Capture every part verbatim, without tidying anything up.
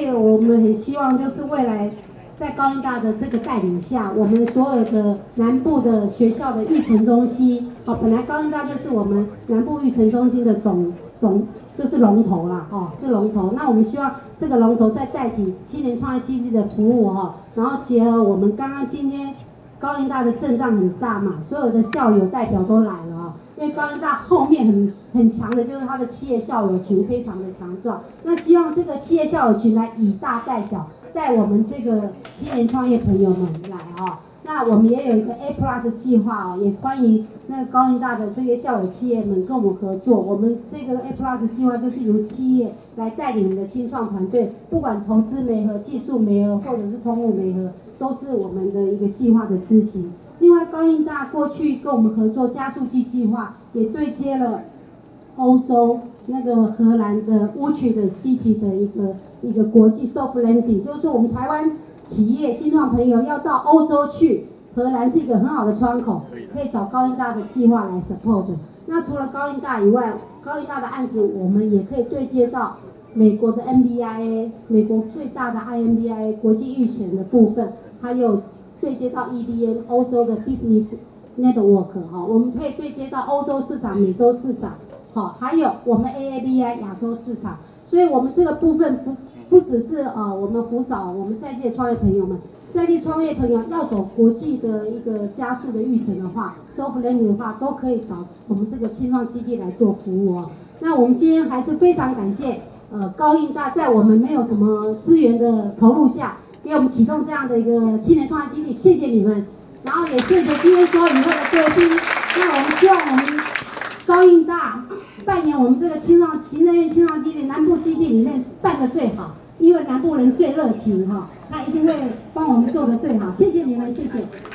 以我们很希望就是未来在高医大的这个带领下，我们所有的南部的学校的育成中心，哦，本来高医大就是我们南部育成中心的总总就是龙头啦，哦，是龙头。那我们希望这个龙头再带起青年创业基地的服务哈、哦，然后结合我们刚刚今天高医大的阵仗很大嘛，所有的校友代表都来了啊、哦。因为高医大后面很很强的就是它的企业校友群非常的强壮，那希望这个企业校友群来以大带小，带我们这个青年创业朋友们来啊、哦。那我们也有一个 A Plus 计划哦，也欢迎那个高医大的这些校友企业们跟我们合作。我们这个 A Plus 计划就是由企业来带领我们的新创团队，不管投资媒合、技术媒合或者是通路媒合，都是我们的一个计划的执行。另外，高医大过去跟我们合作加速器计划，也对接了欧洲那个荷兰的乌曲的 City 的一个一个国际 soft landing， 就是说我们台湾企业新创朋友要到欧洲去，荷兰是一个很好的窗口，可以找高医大的计划来 support。那除了高医大以外，高医大的案子我们也可以对接到美国的 N B I A， 美国最大的 I M B I A 国际育前的部分，还有对接到 E B N 欧洲的 Business Network 哈，我们可以对接到欧洲市场、美洲市场，好，还有我们 A A B I 亚洲市场。所以我们这个部分不不只是呃我们辅导我们在地的创业朋友们，在地创业朋友要走国际的一个加速的育成的话 ，soft landing 的话，都可以找我们这个青创基地来做服务哦。那我们今天还是非常感谢呃高医大在我们没有什么资源的投入下，给我们启动这样的一个青年创业基地，谢谢你们。然后也谢谢今天所有以后的贵宾。那我们希望我们高医大扮演我们这个青创行政院青创基地南部基地里面办得最好，因为南部人最热情哈，他一定会帮我们做得最好。谢谢你们，谢谢。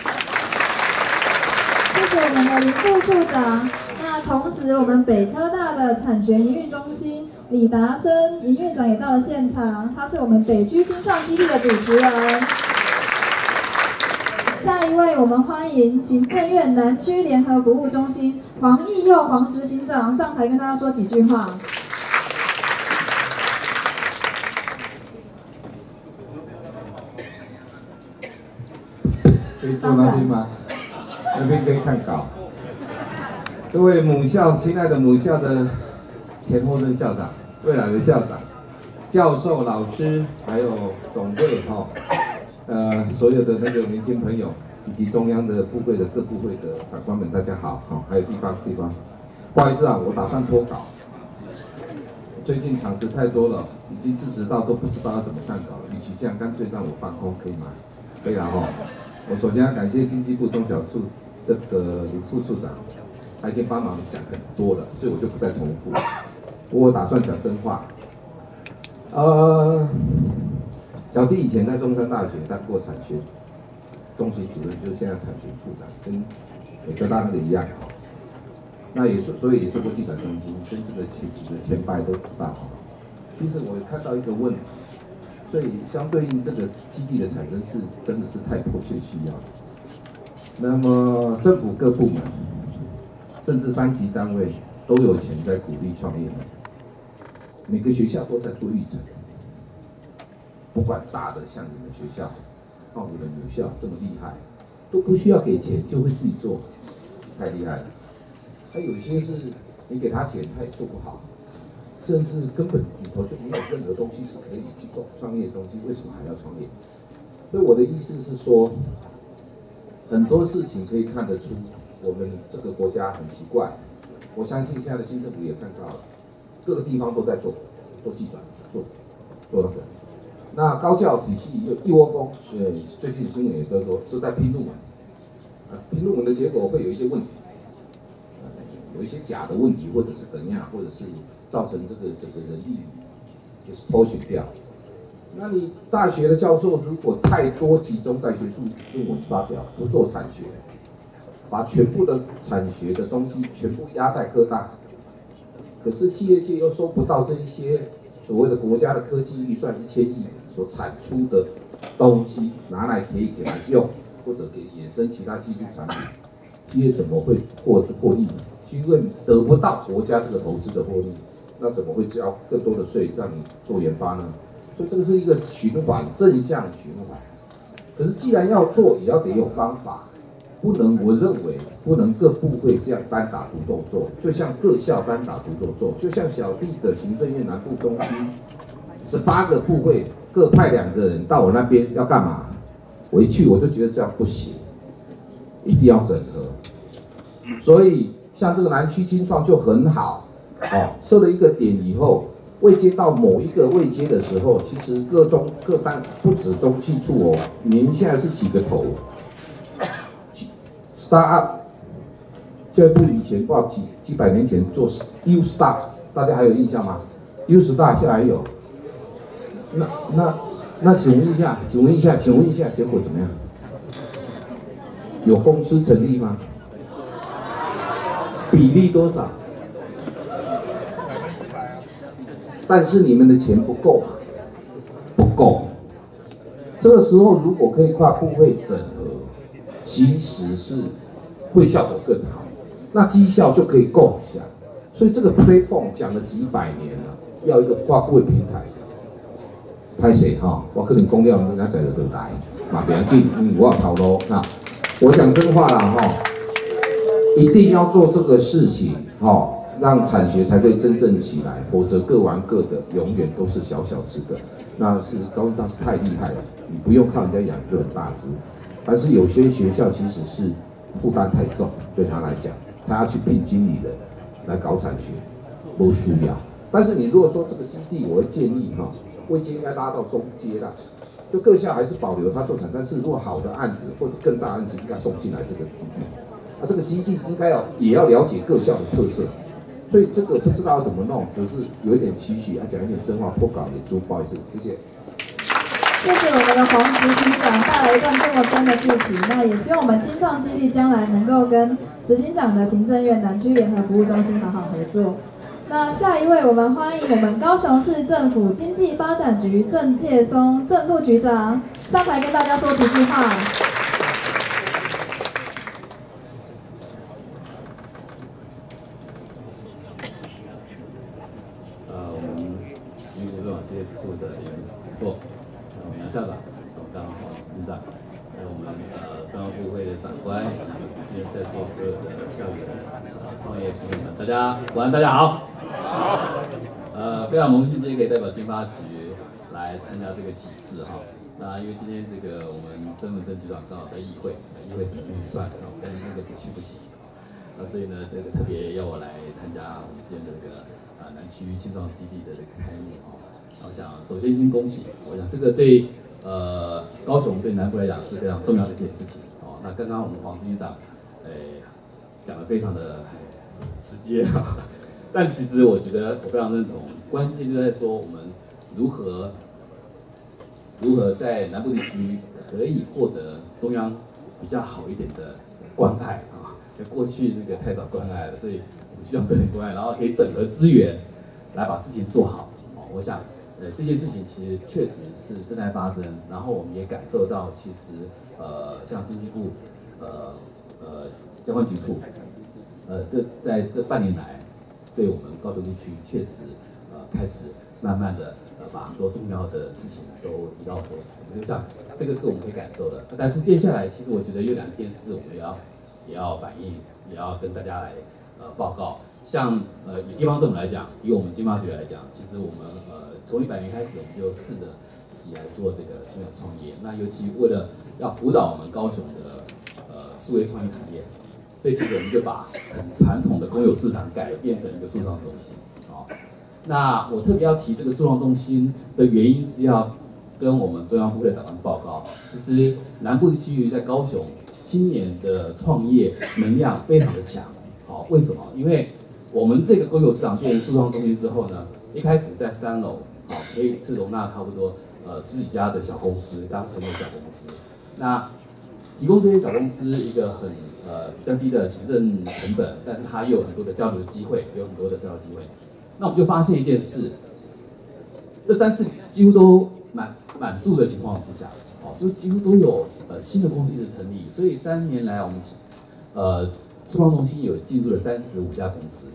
谢谢我们的林副处长。那同时，我们北科大的产学营运中心李达生营运长也到了现场，他是我们北区青创基地的主持人。下一位，我们欢迎行政院南区联合服务中心黄义佑黄执行长上台跟大家说几句话。 可以坐那边吗？那边可以看稿。各位母校，亲爱的母校的前后任校长、未来的校长、教授、老师，还有总会哈。呃，所有的那个年轻朋友，以及中央的部会的各部会的长官们，大家好，好，还有地方地方，不好意思啊，我打算脱稿。最近场子太多了，已经支持到都不知道要怎么看稿，与其这样，干脆让我放空，可以吗？可以了哈。我首先要感谢经济部中小处这个林副处长，他已经帮忙讲很多了，所以我就不再重复。我打算讲真话。呃。小弟以前在中山大学当过产学中心主任，就是现在产学处长，跟北科大那个一样。那也做，所以也做过记者中心，跟这个前的前辈都知道。其实我看到一个问题，所以相对应这个基地的产生是真的是太迫切需要。那么政府各部门，甚至三级单位都有钱在鼓励创业，每个学校都在做育成。不管大的像你们学校，澳门的母校这么厉害，都不需要给钱就会自己做，太厉害了。还有一些是你给他钱他也做不好，甚至根本里头就没有任何东西是可以去做创业的东西，为什么还要创业？所以我的意思是说，很多事情可以看得出我们这个国家很奇怪。我相信现在的新政府也看到了，各个地方都在做做计算，做做那个。那高教体系又一窝蜂，呃，最近新闻也都说是在拼论文，啊，拼论文的结果会有一些问题，呃，有一些假的问题，或者是怎样，或者是造成这个整个人力就是脱选掉。那你大学的教授如果太多集中在学术论文发表，不做产学，把全部的产学的东西全部压在科大，可是企业界又收不到这一些所谓的国家的科技预算一千亿所产出的东西，拿来可以给它用，或者给衍生其他技术产品，企业怎么会获获利呢？因为得不到国家这个投资的获利，那怎么会交更多的税让你做研发呢？ 所以这个是一个循环，正向循环。可是既然要做，也要得有方法，不能我认为不能各部会这样单打独斗做，就像各校单打独斗做，就像小弟的行政院南部中心，十八个部会各派两个人到我那边要干嘛？我一去我就觉得这样不行，一定要整合。所以像这个南区青创就很好，哦，设了一个点以后。位阶到某一个位阶的时候，其实各中各单不止中企处哦，您现在是几个头 ？Start up， 教育部以前不知道几几百年前做 U Star， 大家还有印象吗 ？U Star 现在还有。那那那，请问一下，请问一下，请问一下，结果怎么样？有公司成立吗？比例多少？但是你们的钱不够，不够。这个时候如果可以跨部会整合，其实是会效果更好，那绩效就可以共享。所以这个 platform 讲了几百年了，要一个跨部会平台。拍谁哈？我可能公料人家在这来，嘛别要紧，嗯，我要讨论。那我讲真话啦哈，一定要做这个事情哈。让产学才可以真正起来，否则各玩各的，永远都是小小只的。那是高医大是太厉害了，你不用靠人家养就很大只。但是有些学校其实是负担太重，对他来讲，他要去聘经理人来搞产学，不需要。但是你如果说这个基地，我会建议哈，位阶应该拉到中阶啦，就各校还是保留它做产，但是如果好的案子或者更大案子，应该送进来这个基地。啊，这个基地应该要也要了解各校的特色。所以这个不知道怎么弄，就是有一点期许，要讲一点真话，破稿也不好意思，谢谢。 谢谢我们的黄执行长带来一段这么真的故事，那也希望我们青创基地将来能够跟执行长的行政院南区联合服务中心好好合作。那下一位，我们欢迎我们高雄市政府经济发展局郑介松郑副局长上台跟大家说几句话。 处的联络，我们杨校长、董事长、黄司长，还有我们呃中央部会的长官，今天在座所有的校友、创业朋友们，大家晚安，大家好。好。呃，非常荣幸今天可以代表经发局来参加这个喜事哈。那因为今天这个我们曾文生局长刚好在议会，议会审预算，然后但是那个不去不行。那所以呢，这个特别要我来参加我们今天的这个啊南区青创基地的这个开幕哈。我想首先先恭喜，我想这个对呃高雄对南部来讲是非常重要的一件事情哦。那刚刚我们黄执行长诶讲得非常的直接哈，但其实我觉得我非常认同，关键就在说我们如何如何在南部地区可以获得中央比较好一点的关爱啊。过去那个太少关爱了，所以我们希望多点关爱，然后可以整合资源来把事情做好哦。我想。呃，这件事情其实确实是正在发生，然后我们也感受到，其实呃，像经济部呃呃相关局处，呃，这在这半年来，对我们高雄地区确实呃开始慢慢的呃把很多重要的事情都移到左，我就想这个是我们可以感受的。但是接下来，其实我觉得有两件事我们也要也要反映，也要跟大家来呃报告。像呃以地方政府来讲，以我们经发局来讲，其实我们呃从一百年开始，我们就试着自己来做这个新的创业。那尤其为了要辅导我们高雄的呃数位创意产业，所以其实我们就把很传统的公有市场改变成一个数创中心。好，那我特别要提这个数创中心的原因是要跟我们中央部的长官报告，其实南部区域在高雄今年的创业能量非常的强。好，为什么？因为我们这个公有市场变成数创中心之后呢，一开始在三楼，好，可以是容纳差不多呃十几家的小公司，刚成立小公司。那提供这些小公司一个很呃比较低的行政成本，但是它又有很多的交流机会，有很多的交流机会。那我们就发现一件事，这三次几乎都满满住的情况之下，哦，就几乎都有呃新的公司一直成立，所以三年来我们呃数创中心有进入了三十五家公司。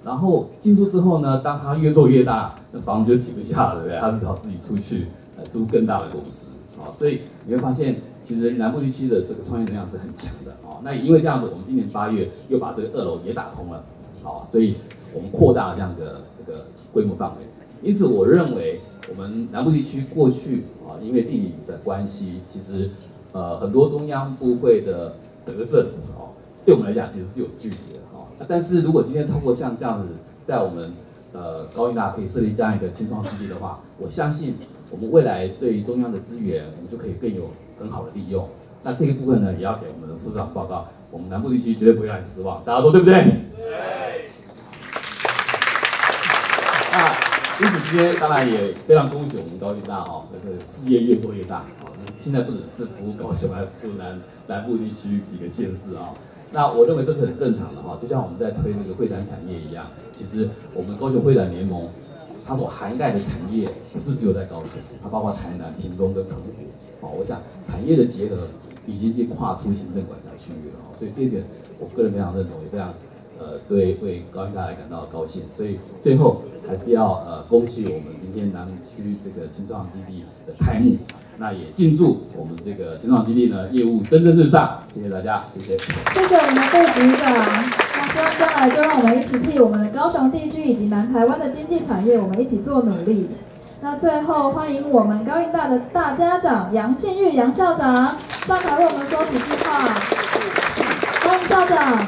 然后进驻之后呢，当他越做越大，那房子就挤不下了，对不对？他只好自己出去呃租更大的公司啊，所以你会发现，其实南部地区的这个创业能量是很强的啊。那也因为这样子，我们今年八月又把这个二楼也打通了，好，所以我们扩大了这样的这个规模范围。因此，我认为我们南部地区过去啊，因为地理的关系，其实呃很多中央部会的德政哦，对我们来讲其实是有距离的哦。但是如果今天透过像这样子，在我们呃高医大可以设立这样一个青创基地的话，我相信我们未来对于中央的资源，我们就可以更有很好的利用。那这个部分呢，也要给我们的副市长报告，我们南部地区绝对不会让你失望，大家说对不对？对。那因此今天当然也非常恭喜我们高医大哦，这个事业越做越大哦。现在不只是服务高雄，还服务南南部地区几个县市啊。那我认为这是很正常的哈，就像我们在推这个会展产业一样，其实我们高雄会展联盟它所涵盖的产业不是只有在高雄，它包括台南、屏东跟澎湖。哦，我想产业的结合已经是跨出行政管辖区域了哦，所以这一点我个人非常认同，也非常呃对为高医大来感到高兴。所以最后还是要呃恭喜我们今天南区这个青创基地的开幕。那也敬祝我们这个青创基地呢业务蒸蒸日上，谢谢大家，谢谢。 谢谢我们的副局长。那希望将来就让我们一起替我们的高雄地区以及南台湾的经济产业，我们一起做努力。那最后欢迎我们高医大的大家长杨庆玉杨校长上台为我们说几句话，欢迎校长。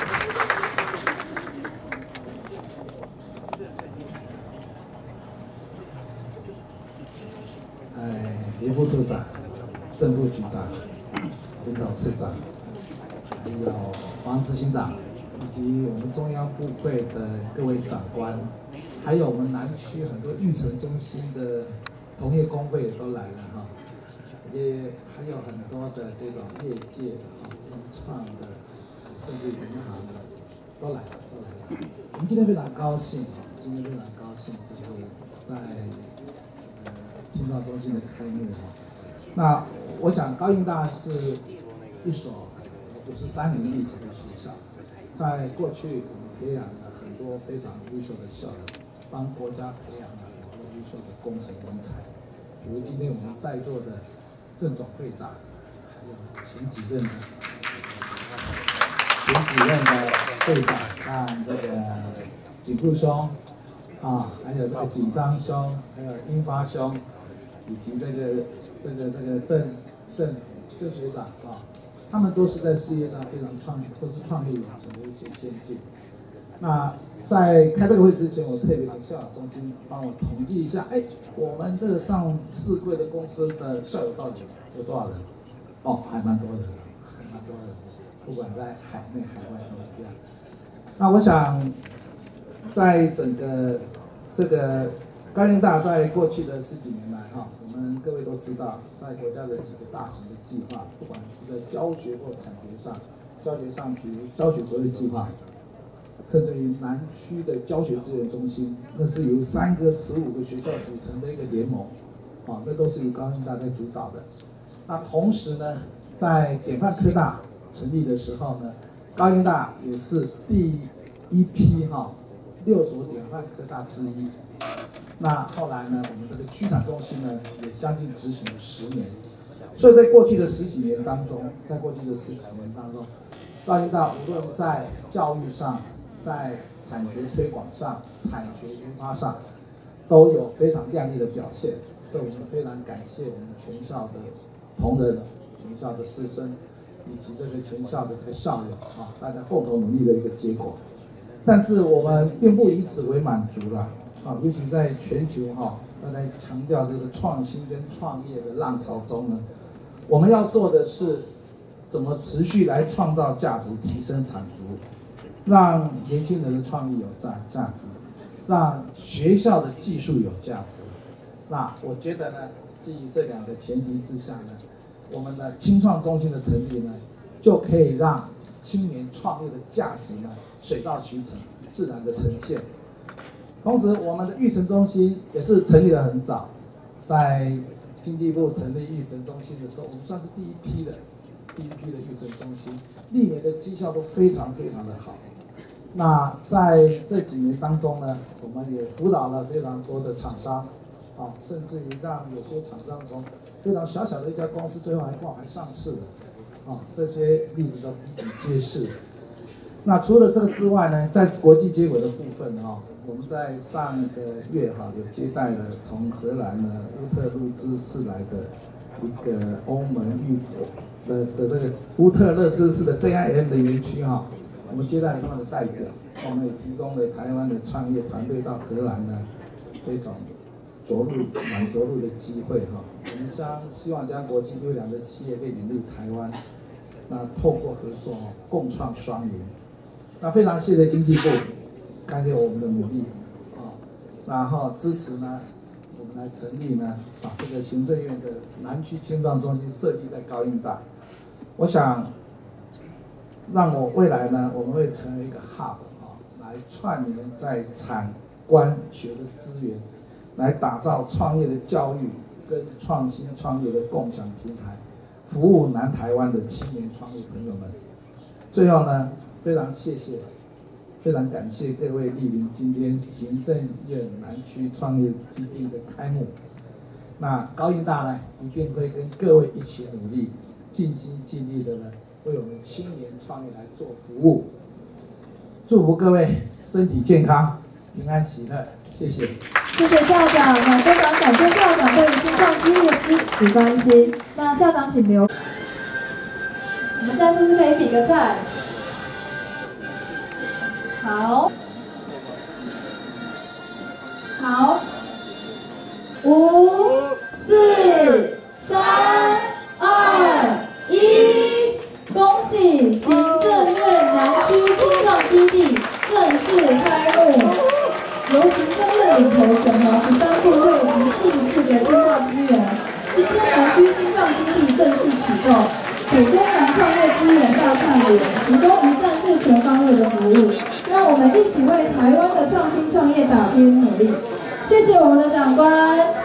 林副处长、正副局长、领导次长，还有黄执行长，以及我们中央部会的各位长官，还有我们南区很多育成中心的同业工会也都来了哈，也还有很多的这种业界的哈、文创的，甚至银行的都来了，都来了。我们今天非常高兴，今天非常高兴，就是在。青创中心的开幕哈，那我想高医大是一所五十三年历史的学校，在过去我们培养了很多非常优秀的校友，帮国家培养了很多优秀的工程人才，比如今天我们在座的郑总会长，还有前几任的前几任的会长，像这个景富兄啊，还有这个景章兄，还有英发兄。以及这个这个这个郑郑郑学长啊，他们都是在事业上非常创，都是创业有成的一些先进。那在开这个会之前，我特别请校友中心帮我统计一下，哎，我们这个上市柜的公司的校友到底有多少人？哦，还蛮多的，还蛮多的，不管在海内海外都一样。那我想，在整个这个。高医大在过去的十几年来，哈，我们各位都知道，在国家的几个大型的计划，不管是在教学或产学上，教学上，比如教学卓越计划，甚至于南区的教学资源中心，那是由三个、十五个学校组成的一个联盟，啊，那都是由高医大在主导的。那同时呢，在典范科大成立的时候呢，高医大也是第一批哈六所典范科大之一。那后来呢，我们这个区产中心呢，也将近执行了十年。所以在过去的十几年当中，在过去的十几年当中，高医大无论在教育上、在产学推广上、产学研发上，都有非常亮丽的表现。这我们非常感谢我们全校的同仁、全校的师生，以及这个全校的这个校友啊，大家共同努力的一个结果。但是我们并不以此为满足了。啊，尤其在全球哈，大家强调这个创新跟创业的浪潮中呢，我们要做的是怎么持续来创造价值、提升产值，让年轻人的创意有价价值，让学校的技术有价值。那我觉得呢，基于这两个前提之下呢，我们的青创中心的成立呢，就可以让青年创业的价值呢水到渠成，自然的呈现。同时，我们的育成中心也是成立得很早，在经济部成立育成中心的时候，我们算是第一批的，第一批的育成中心，历年的绩效都非常非常的好。 那在这几年当中呢，我们也辅导了非常多的厂商，啊，甚至于让有些厂商从非常小小的一家公司，最后还挂牌上市了，啊，这些例子都比比皆是。那除了这个之外呢，在国际接轨的部分啊，我们在上个月哈、啊、有接待了从荷兰呢乌特勒支市来的一个欧盟预的的这个乌特勒支市的 J I M 的园区哈、啊，我们接待了他们的代表，我们也提供了台湾的创业团队到荷兰呢这种着陆软着陆的机会哈、啊，我们将希望将国际优良的企业被引入台湾，那透过合作哦共创双赢。那非常谢谢经济部看见我们的努力啊，然后支持呢，我们来成立呢，把这个行政院的南区青创中心设立在高应大。我想，让我未来呢，我们会成为一个 hub 啊，来串联在产官学的资源，来打造创业的教育跟创新创业的共享平台，服务南台湾的青年创业朋友们。最后呢，非常谢谢，非常感谢各位莅临今天行政院南区创业基地的开幕。那高应大呢，一定会跟各位一起努力，尽心尽力的呢，为我们青年创业来做服务。祝福各位身体健康，平安喜乐，谢谢。 谢谢校长，那非常感谢校长对于新创基地的支持关心。那校长请留。我们现在是不是可以比个赞？好，好，五、四、三、二、一，恭喜行政院南区青创基地正式开幕。由行政院领头整合十三部会及四十四个青创资源，今天南区青创基地正式启动，给中南创业资源大串联，提供一站式全方位的服务。让我们一起为台湾的创新创业打拼努力。谢谢我们的长官。